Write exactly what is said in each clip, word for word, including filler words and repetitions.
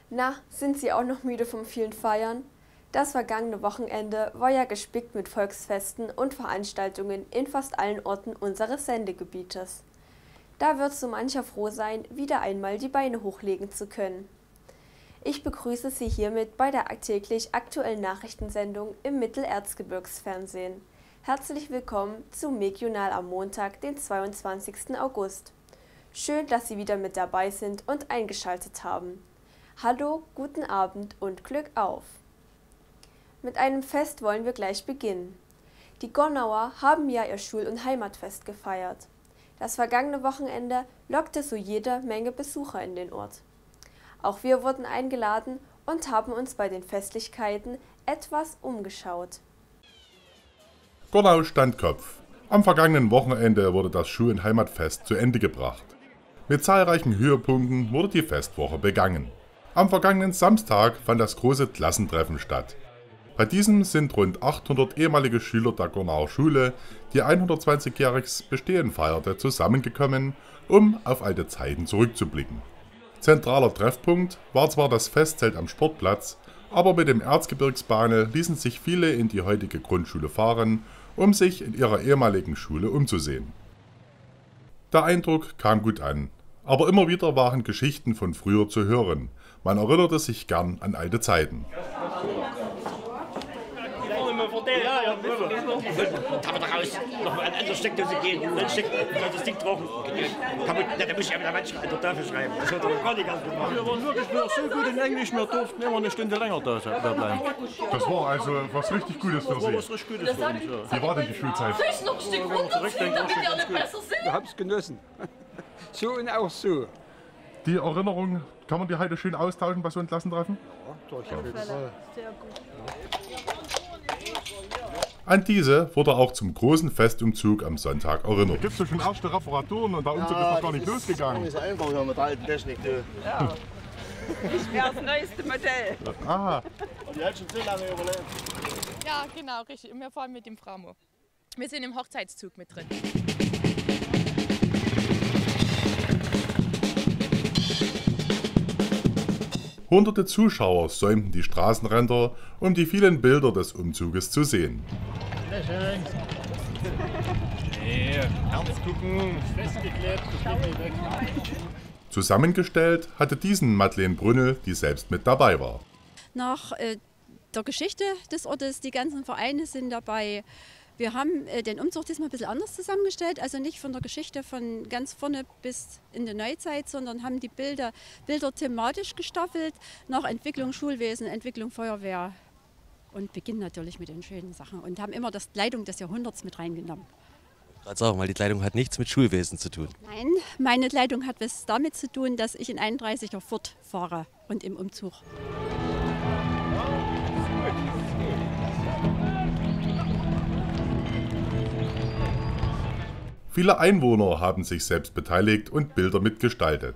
Na, sind Sie auch noch müde vom vielen Feiern? Das vergangene Wochenende war ja gespickt mit Volksfesten und Veranstaltungen in fast allen Orten unseres Sendegebietes. Da wird so mancher froh sein, wieder einmal die Beine hochlegen zu können. Ich begrüße Sie hiermit bei der täglich aktuellen Nachrichtensendung im Mittelerzgebirgsfernsehen. Herzlich willkommen zum Megjournal am Montag, den zweiundzwanzigsten August. Schön, dass Sie wieder mit dabei sind und eingeschaltet haben. Hallo, guten Abend und Glück auf! Mit einem Fest wollen wir gleich beginnen. Die Gonauer haben ja ihr Schul- und Heimatfest gefeiert. Das vergangene Wochenende lockte so jede Menge Besucher in den Ort. Auch wir wurden eingeladen und haben uns bei den Festlichkeiten etwas umgeschaut. Gonau stand Kopf. Am vergangenen Wochenende wurde das Schul- und Heimatfest zu Ende gebracht. Mit zahlreichen Höhepunkten wurde die Festwoche begangen. Am vergangenen Samstag fand das große Klassentreffen statt. Bei diesem sind rund achthundert ehemalige Schüler der Gonauer Schule, die hundertzwanzigjähriges Bestehen feierte, zusammengekommen, um auf alte Zeiten zurückzublicken. Zentraler Treffpunkt war zwar das Festzelt am Sportplatz, aber mit dem Erzgebirgsbahne ließen sich viele in die heutige Grundschule fahren, um sich in ihrer ehemaligen Schule umzusehen. Der Eindruck kam gut an, aber immer wieder waren Geschichten von früher zu hören. Man erinnerte sich gern an alte Zeiten. Ja, ja, kann man da raus, noch mal an andere Steckdose gehen, dann steckt das Ding drauf. Kann man, da muss ich ja wieder manchmal an der Tafel schreiben. Das wird doch gar nicht ganz gemacht. Wir waren wirklich nur so gut in Englisch, wir durften immer eine Stunde länger da bleiben. Das war also was richtig Gutes für Das war Sie. was richtig Gutes für uns, ja. Wie war denn die Schulzeit? Ich noch ein Stück runterziehen, damit ihr alle besser seht. Wir haben es genossen. So und auch so. Die Erinnerung, kann man die heute schön austauschen bei so einem Klassentreffen? Sehr gut. An diese wurde auch zum großen Festumzug am Sonntag erinnert. Gibt es ja schon erste Reparaturen und der Umzug ist noch gar nicht losgegangen. Das ist einfach ja mit der alten Technik. Du. Ja. Ich wäre das neueste Modell. Aha. Die hat schon so lange überlebt. Ja, genau, richtig. Und wir fahren mit dem Framo. Wir sind im Hochzeitszug mit drin. Hunderte Zuschauer säumten die Straßenränder, um die vielen Bilder des Umzuges zu sehen. Nee, ernst gucken. Festgeklebt, das geht nicht weg. Zusammengestellt hatte diesen Madeleine Brünnel, die selbst mit dabei war. Nach äh, der Geschichte des Ortes, die ganzen Vereine sind dabei. Wir haben äh, den Umzug diesmal ein bisschen anders zusammengestellt, also nicht von der Geschichte von ganz vorne bis in die Neuzeit, sondern haben die Bilder, Bilder thematisch gestaffelt, nach Entwicklung Schulwesen, Entwicklung Feuerwehr und beginnen natürlich mit den schönen Sachen und haben immer das Kleidung des Jahrhunderts mit reingenommen. Gerade sagen, weil die Kleidung hat nichts mit Schulwesen zu tun. Nein, meine Kleidung hat was damit zu tun, dass ich in einunddreißiger Ford fahre und im Umzug. Viele Einwohner haben sich selbst beteiligt und Bilder mitgestaltet.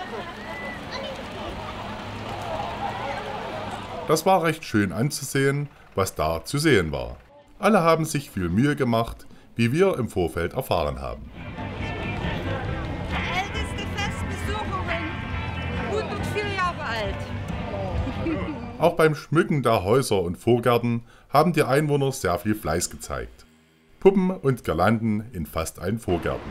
Das war recht schön anzusehen, was da zu sehen war. Alle haben sich viel Mühe gemacht, wie wir im Vorfeld erfahren haben. Älteste Festbesucherin, hundertvier Jahre alt. Auch beim Schmücken der Häuser und Vorgärten haben die Einwohner sehr viel Fleiß gezeigt. Puppen und Girlanden in fast allen Vorgärten.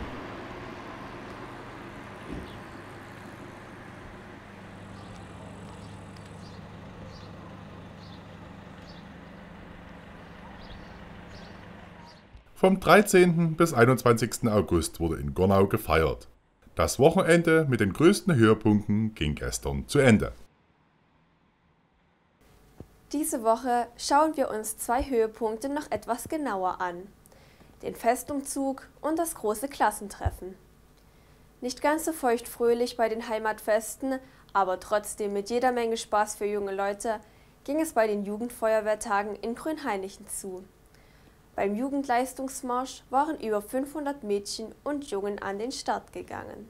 Vom dreizehnten bis einundzwanzigsten August wurde in Gonau gefeiert. Das Wochenende mit den größten Höhepunkten ging gestern zu Ende. Diese Woche schauen wir uns zwei Höhepunkte noch etwas genauer an. Den Festumzug und das große Klassentreffen. Nicht ganz so feuchtfröhlich bei den Heimatfesten, aber trotzdem mit jeder Menge Spaß für junge Leute, ging es bei den Jugendfeuerwehrtagen in Grünhainichen zu. Beim Jugendleistungsmarsch waren über fünfhundert Mädchen und Jungen an den Start gegangen.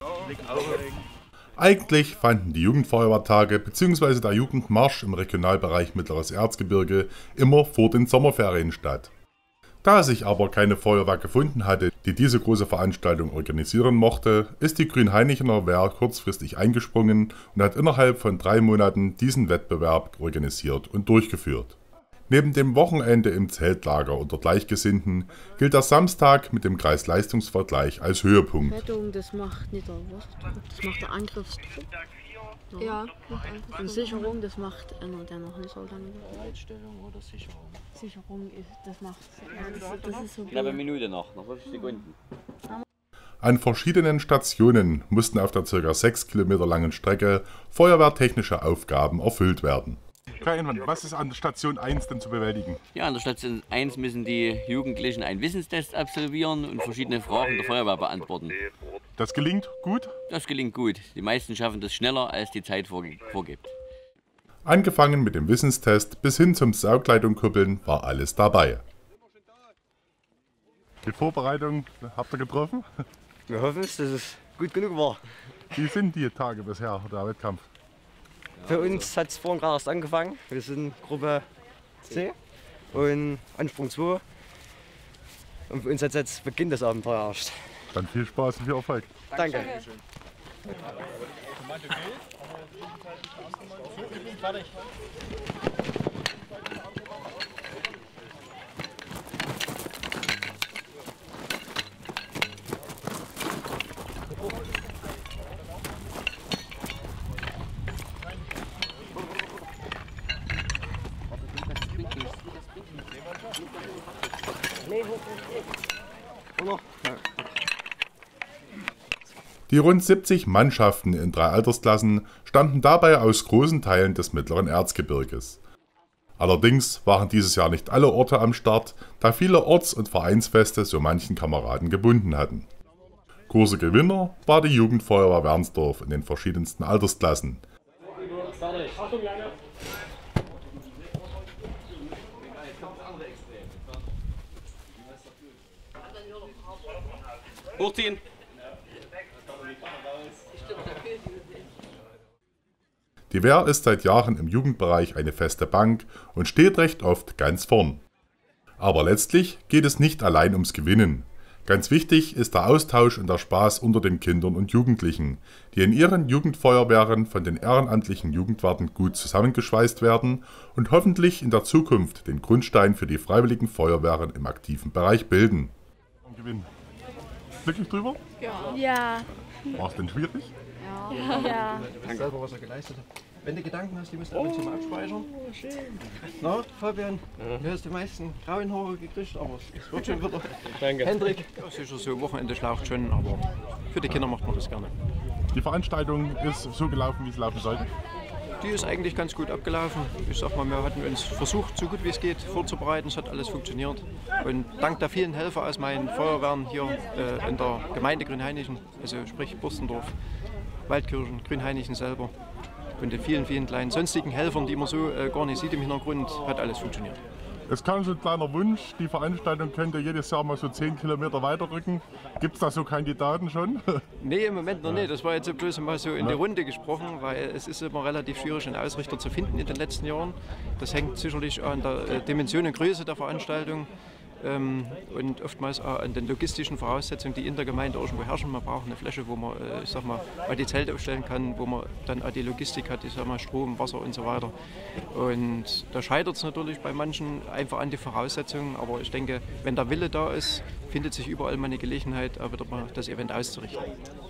Eigentlich fanden die Jugendfeuerwehrtage bzw. der Jugendmarsch im Regionalbereich Mittleres Erzgebirge immer vor den Sommerferien statt. Da es sich aber keine Feuerwehr gefunden hatte, die diese große Veranstaltung organisieren mochte, ist die Grünhainichener Wehr kurzfristig eingesprungen und hat innerhalb von drei Monaten diesen Wettbewerb organisiert und durchgeführt. Neben dem Wochenende im Zeltlager unter Gleichgesinnten gilt der Samstag mit dem Kreisleistungsvergleich als Höhepunkt. Rettung, das macht nicht der Wurst, das macht der Angriffstrupp. Ja, und Sicherung, das macht einer, der noch nicht so lange Bereitstellung oder Sicherung? Sicherung, ist, das macht das, das ist so Knappe Minute noch, noch fünf Sekunden. An verschiedenen Stationen mussten auf der ca. sechs Kilometer langen Strecke feuerwehrtechnische Aufgaben erfüllt werden. Was ist an Station eins denn zu bewältigen? Ja, an der Station eins müssen die Jugendlichen einen Wissenstest absolvieren und verschiedene Fragen der Feuerwehr beantworten. Das gelingt gut? Das gelingt gut. Die meisten schaffen das schneller, als die Zeit vorgibt. Angefangen mit dem Wissenstest bis hin zum Saugleitungkuppeln war alles dabei. Die Vorbereitung habt ihr getroffen? Wir hoffen es, dass es gut genug war. Wie sind die Tage bisher, der Wettkampf? Für uns hat es vorhin gerade erst angefangen. Wir sind Gruppe C und Ansprung zwei. Und für uns hat jetzt Beginn des Abenteuers erst. Dann viel Spaß und viel Erfolg. Danke. Die rund siebzig Mannschaften in drei Altersklassen stammten dabei aus großen Teilen des mittleren Erzgebirges. Allerdings waren dieses Jahr nicht alle Orte am Start, da viele Orts- und Vereinsfeste so manchen Kameraden gebunden hatten. Großer Gewinner war die Jugendfeuerwehr Wernsdorf in den verschiedensten Altersklassen. Hochziehen! Die Wehr ist seit Jahren im Jugendbereich eine feste Bank und steht recht oft ganz vorn. Aber letztlich geht es nicht allein ums Gewinnen. Ganz wichtig ist der Austausch und der Spaß unter den Kindern und Jugendlichen, die in ihren Jugendfeuerwehren von den ehrenamtlichen Jugendwarten gut zusammengeschweißt werden und hoffentlich in der Zukunft den Grundstein für die freiwilligen Feuerwehren im aktiven Bereich bilden. Gewinnen. Glücklich drüber? Ja. Ja. War es denn schwierig? Ja. Ja. Danke. Selber, was er geleistet hat. Wenn du Gedanken hast, die musst du ab und zu mal abspeichern. Oh, schön. Na, Fabian, ja. Du hast die meisten grauen Haare gekriegt, aber es wird schon wieder. Danke. Hendrik, ja, sicher so, Wochenende schlaucht schon, aber für die Kinder macht man das gerne. Die Veranstaltung ist so gelaufen, wie es laufen sollte? Die ist eigentlich ganz gut abgelaufen. Ich sag mal, wir hatten uns versucht, so gut wie es geht, vorzubereiten. Es hat alles funktioniert. Und dank der vielen Helfer aus meinen Feuerwehren hier äh, in der Gemeinde Grünhainichen, also sprich Burstendorf, Waldkirchen, Grünhainichen selber und den vielen, vielen kleinen sonstigen Helfern, die man so äh, gar nicht sieht im Hintergrund, hat alles funktioniert. Es kam so ein kleiner Wunsch, die Veranstaltung könnte jedes Jahr mal so zehn Kilometer weiterrücken. Gibt es da so Kandidaten schon? Nee, im Moment noch nicht. Das war jetzt bloß mal so in die Runde gesprochen, weil es ist immer relativ schwierig, einen Ausrichter zu finden in den letzten Jahren. Das hängt sicherlich an der Dimension und Größe der Veranstaltung ähm, und oftmals auch an den logistischen Voraussetzungen, die in der Gemeinde irgendwo herrschen. Man braucht eine Fläche, wo man äh, ich sag mal, all die Zelte aufstellen kann, wo man dann auch die Logistik hat, ich sag mal, Strom, Wasser und so weiter. Und da scheitert es natürlich bei manchen einfach an die Voraussetzungen, aber ich denke, wenn der Wille da ist, findet sich überall mal eine Gelegenheit, auch wieder mal das Event auszurichten.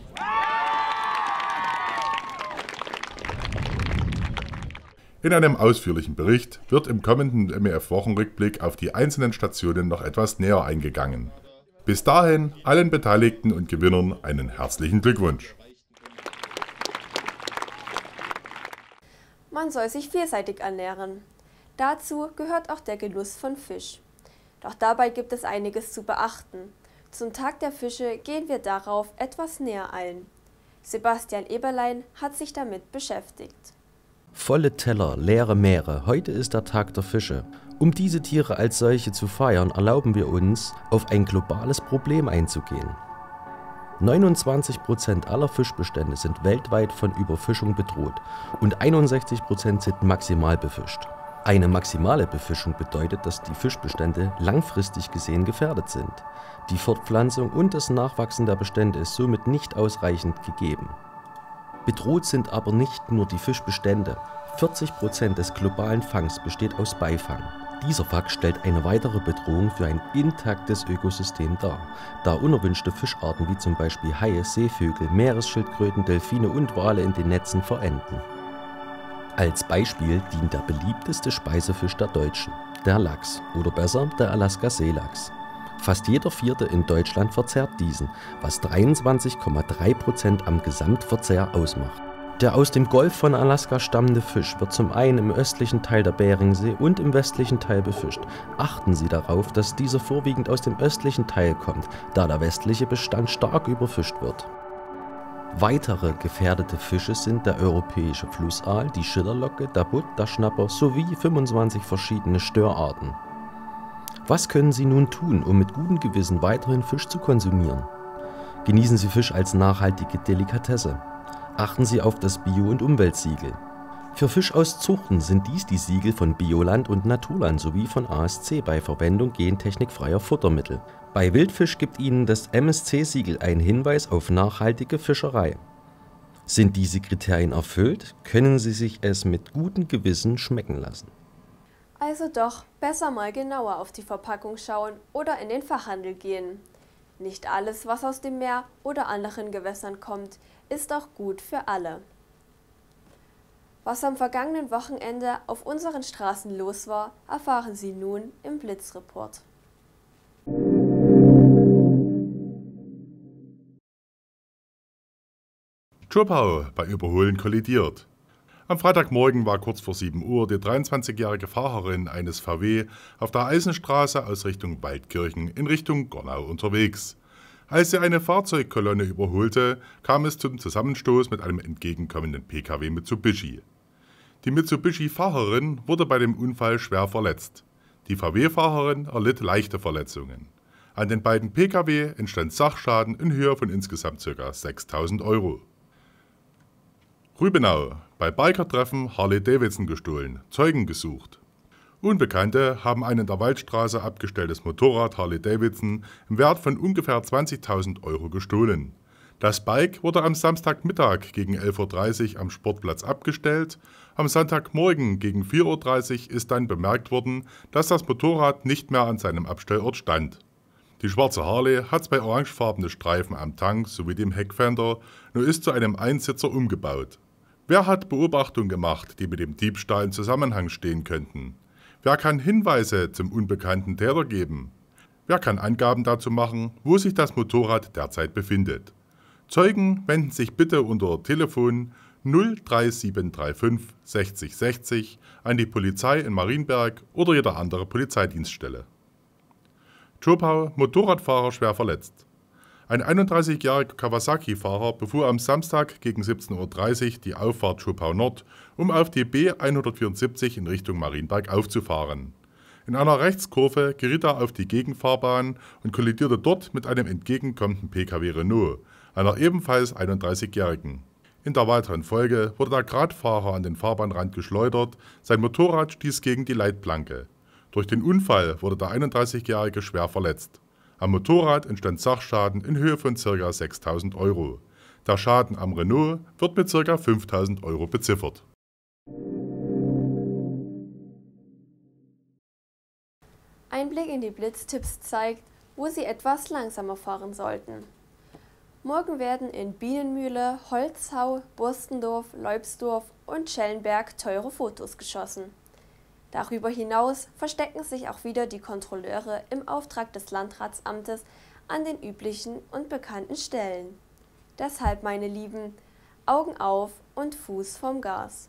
In einem ausführlichen Bericht wird im kommenden M E F-Wochenrückblick auf die einzelnen Stationen noch etwas näher eingegangen. Bis dahin allen Beteiligten und Gewinnern einen herzlichen Glückwunsch. Man soll sich vielseitig ernähren. Dazu gehört auch der Genuss von Fisch. Doch dabei gibt es einiges zu beachten. Zum Tag der Fische gehen wir darauf etwas näher ein. Sebastian Eberlein hat sich damit beschäftigt. Volle Teller, leere Meere, heute ist der Tag der Fische. Um diese Tiere als solche zu feiern, erlauben wir uns, auf ein globales Problem einzugehen. neunundzwanzig Prozent aller Fischbestände sind weltweit von Überfischung bedroht und einundsechzig Prozent sind maximal befischt. Eine maximale Befischung bedeutet, dass die Fischbestände langfristig gesehen gefährdet sind. Die Fortpflanzung und das Nachwachsen der Bestände ist somit nicht ausreichend gegeben. Bedroht sind aber nicht nur die Fischbestände. vierzig Prozent des globalen Fangs besteht aus Beifang. Dieser Fakt stellt eine weitere Bedrohung für ein intaktes Ökosystem dar, da unerwünschte Fischarten wie zum Beispiel Haie, Seevögel, Meeresschildkröten, Delfine und Wale in den Netzen verenden. Als Beispiel dient der beliebteste Speisefisch der Deutschen, der Lachs oder besser der Alaska-Seelachs. Fast jeder Vierte in Deutschland verzehrt diesen, was dreiundzwanzig Komma drei Prozent am Gesamtverzehr ausmacht. Der aus dem Golf von Alaska stammende Fisch wird zum einen im östlichen Teil der Beringsee und im westlichen Teil befischt. Achten Sie darauf, dass dieser vorwiegend aus dem östlichen Teil kommt, da der westliche Bestand stark überfischt wird. Weitere gefährdete Fische sind der europäische Flussaal, die Schillerlocke, der Butt, der Schnapper sowie fünfundzwanzig verschiedene Störarten. Was können Sie nun tun, um mit gutem Gewissen weiterhin Fisch zu konsumieren? Genießen Sie Fisch als nachhaltige Delikatesse. Achten Sie auf das Bio- und Umweltsiegel. Für Fisch aus Zuchten sind dies die Siegel von Bioland und Naturland sowie von A S C bei Verwendung gentechnikfreier Futtermittel. Bei Wildfisch gibt Ihnen das M S C-Siegel einen Hinweis auf nachhaltige Fischerei. Sind diese Kriterien erfüllt, können Sie sich es mit gutem Gewissen schmecken lassen. Also doch besser mal genauer auf die Verpackung schauen oder in den Fachhandel gehen. Nicht alles, was aus dem Meer oder anderen Gewässern kommt, ist auch gut für alle. Was am vergangenen Wochenende auf unseren Straßen los war, erfahren Sie nun im Blitzreport. Zschopau bei Überholen kollidiert. Am Freitagmorgen war kurz vor sieben Uhr die dreiundzwanzigjährige Fahrerin eines V W auf der Eisenstraße aus Richtung Waldkirchen in Richtung Gornau unterwegs. Als sie eine Fahrzeugkolonne überholte, kam es zum Zusammenstoß mit einem entgegenkommenden P K W Mitsubishi. Die Mitsubishi-Fahrerin wurde bei dem Unfall schwer verletzt. Die V W-Fahrerin erlitt leichte Verletzungen. An den beiden P K W entstand Sachschaden in Höhe von insgesamt ca. sechstausend Euro. Rübenau, bei Bikertreffen Harley-Davidson gestohlen, Zeugen gesucht. Unbekannte haben ein in der Waldstraße abgestelltes Motorrad Harley-Davidson im Wert von ungefähr zwanzigtausend Euro gestohlen. Das Bike wurde am Samstagmittag gegen elf Uhr dreißig am Sportplatz abgestellt. Am Sonntagmorgen gegen vier Uhr dreißig ist dann bemerkt worden, dass das Motorrad nicht mehr an seinem Abstellort stand. Die schwarze Harley hat zwei orangefarbene Streifen am Tank sowie dem Heckfender, nur ist zu einem Einsitzer umgebaut. Wer hat Beobachtungen gemacht, die mit dem Diebstahl in Zusammenhang stehen könnten? Wer kann Hinweise zum unbekannten Täter geben? Wer kann Angaben dazu machen, wo sich das Motorrad derzeit befindet? Zeugen wenden sich bitte unter Telefon null drei sieben drei fünf sechzig sechzig an die Polizei in Marienberg oder jeder andere Polizeidienststelle. Zschopau, Motorradfahrer schwer verletzt. Ein einunddreißigjähriger Kawasaki-Fahrer befuhr am Samstag gegen siebzehn Uhr dreißig die Auffahrt Zschopau Nord, um auf die B hundertvierundsiebzig in Richtung Marienberg aufzufahren. In einer Rechtskurve geriet er auf die Gegenfahrbahn und kollidierte dort mit einem entgegenkommenden P K W Renault, einer ebenfalls einunddreißigjährigen. In der weiteren Folge wurde der Gradfahrer an den Fahrbahnrand geschleudert, sein Motorrad stieß gegen die Leitplanke. Durch den Unfall wurde der einunddreißigjährige schwer verletzt. Am Motorrad entstand Sachschaden in Höhe von ca. sechstausend Euro. Der Schaden am Renault wird mit ca. fünftausend Euro beziffert. Ein Blick in die Blitztipps zeigt, wo Sie etwas langsamer fahren sollten. Morgen werden in Bienenmühle, Holzhau, Burstendorf, Leubsdorf und Schellenberg teure Fotos geschossen. Darüber hinaus verstecken sich auch wieder die Kontrolleure im Auftrag des Landratsamtes an den üblichen und bekannten Stellen. Deshalb, meine Lieben, Augen auf und Fuß vom Gas.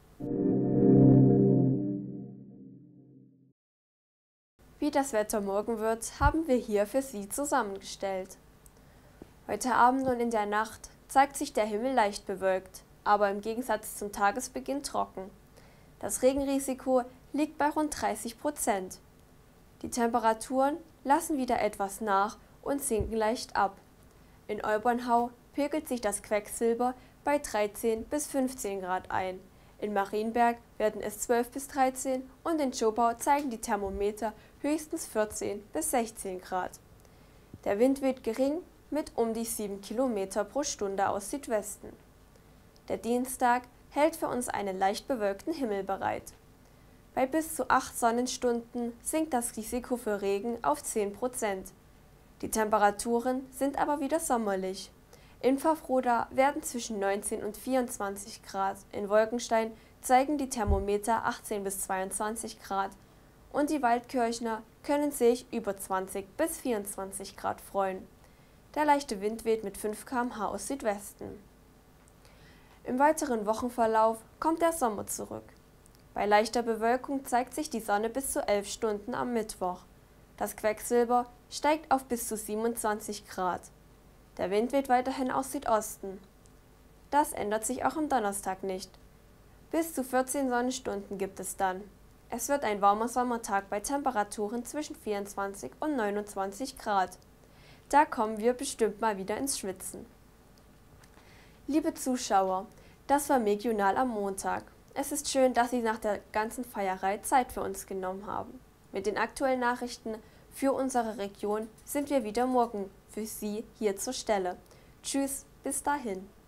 Wie das Wetter morgen wird, haben wir hier für Sie zusammengestellt. Heute Abend und in der Nacht zeigt sich der Himmel leicht bewölkt, aber im Gegensatz zum Tagesbeginn trocken. Das Regenrisiko liegt bei rund dreißig Prozent. Die Temperaturen lassen wieder etwas nach und sinken leicht ab. In Olbernhau pegelt sich das Quecksilber bei dreizehn bis fünfzehn Grad ein, In Marienberg werden es zwölf bis dreizehn und in Schopau zeigen die Thermometer höchstens vierzehn bis sechzehn Grad. Der Wind weht gering mit um die sieben Kilometer pro Stunde aus Südwesten. Der Dienstag hält für uns einen leicht bewölkten Himmel bereit. Bei bis zu acht Sonnenstunden sinkt das Risiko für Regen auf zehn Prozent. Die Temperaturen sind aber wieder sommerlich. In Pfaffroda werden zwischen neunzehn und vierundzwanzig Grad, in Wolkenstein zeigen die Thermometer achtzehn bis zweiundzwanzig Grad und die Waldkirchner können sich über zwanzig bis vierundzwanzig Grad freuen. Der leichte Wind weht mit fünf Kilometer pro Stunde aus Südwesten. Im weiteren Wochenverlauf kommt der Sommer zurück. Bei leichter Bewölkung zeigt sich die Sonne bis zu elf Stunden am Mittwoch. Das Quecksilber steigt auf bis zu siebenundzwanzig Grad. Der Wind weht weiterhin aus Südosten. Das ändert sich auch am Donnerstag nicht. Bis zu vierzehn Sonnenstunden gibt es dann. Es wird ein warmer Sommertag bei Temperaturen zwischen vierundzwanzig und neunundzwanzig Grad. Da kommen wir bestimmt mal wieder ins Schwitzen. Liebe Zuschauer, das war Megional am Montag. Es ist schön, dass Sie nach der ganzen Feierei Zeit für uns genommen haben. Mit den aktuellen Nachrichten für unsere Region sind wir wieder morgen für Sie hier zur Stelle. Tschüss, bis dahin.